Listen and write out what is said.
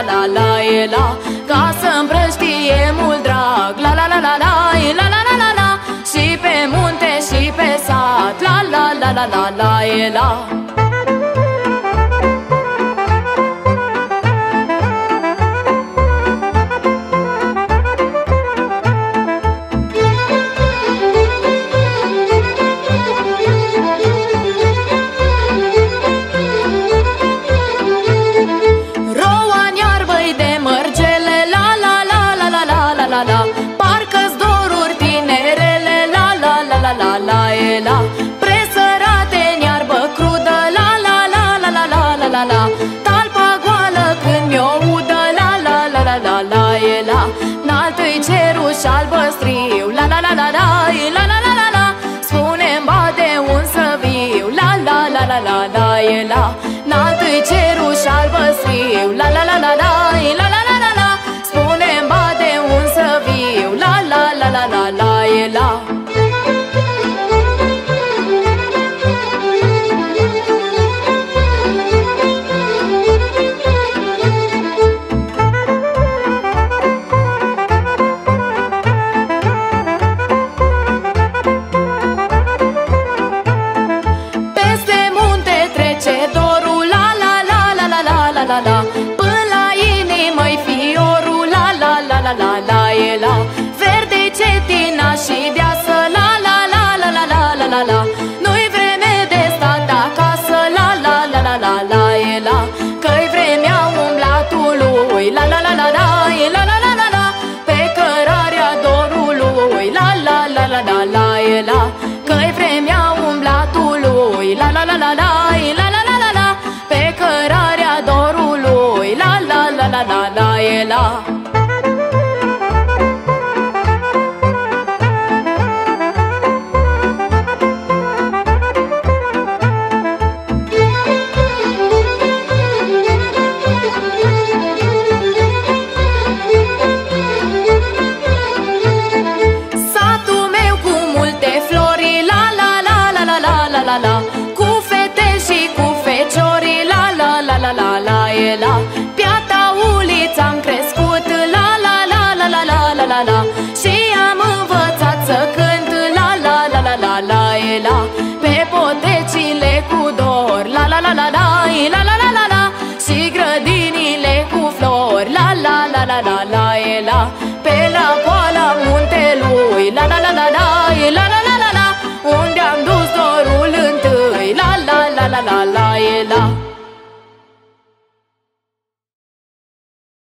la la e la, ca să împrăștie mult drag. La la la la la e la la la la la, și pe munte și pe sat. La la la la la la e la. Parcă-s doruri tinerele, la la la la la la e la. Presărate în iarbă crudă, la la la la la la la la la. Talpa goală când mi-o udă, la la la la la la e la. N-altui ceruș albăstriu, la la la la la e la la la la la. Spune-mi bade un să viu, la la la la la la e la. N-altui ceruș albăstriu, la la la la la e la la la la la. Spune-mi bade un să viu, la la la la la la e la. Peste munte trece dorul, la la la la la la la la la. Până la inimă-i fiorul, la la la la la la e la. Verde cetina și deasă, la la la la la la la la la. Nu-i vreme de stat acasă, la la la la la la e la. Că-i vremea umblatului, la la la la la e la la la la la. Pe cărarea dorului, la la la la la la e la. Că-i vremea umblatului, la la la la la e la la la la la. Pe cărarea dorului, la la la la la la e la. La la, cu fete și cu feciori, la la la la la la e la. Piata ulița-am crescut, la la la la la la la la la. Și am învățat să cânt, la la la la la la e la. Pe potecile cu dor, la la la la la e la la la.